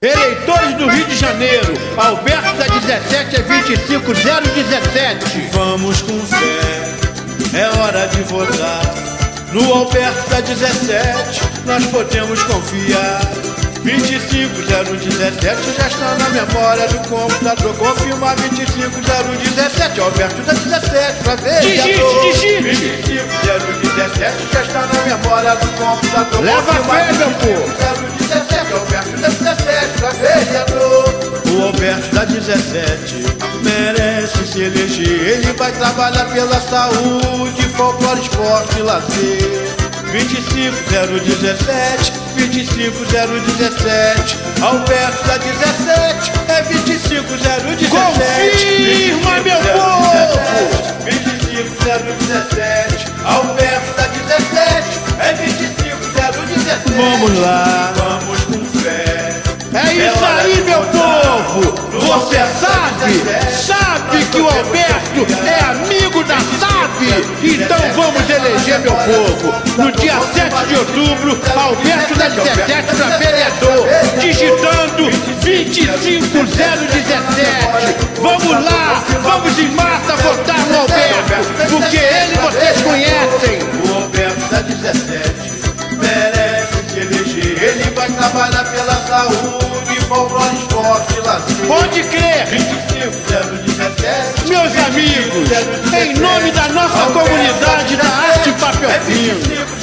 Eleitores do Rio de Janeiro, Alberto da 17 é 25017. Vamos com fé, é hora de votar. No Alberto da 17 nós podemos confiar. 25017 já está na memória do computador. Confirma 25017, Alberto da 17 pra vereador. Digite. 25017 já está na memória do computador. Leva fé, meu povo. 25017, Alberto da 17 pra vereador. O Alberto da 17 merece se eleger. Ele vai trabalhar pela saúde, folclore, esporte e lazer. 25017, 25017, Alberto da 17 é 25017. Confirma, meu povo! 25017, Alberto da 17 é 25017. Vamos lá, vamos com fé. É isso aí, meu povo! Você sabe que o Alberto é amigo da SAB! Então vamos eleger, meu povo! No dia 7 de outubro, Alberto da 17 para vereador, digitando 25017. Vamos lá, vamos em massa votar no Alberto, porque ele vocês conhecem! O Alberto da 17 merece se eleger. Ele vai trabalhar pela saúde, folclore, esporte e lazer. Pode crer! 25017. Meus amigos, em nome da nossa comunidade da Arte Papel Filme,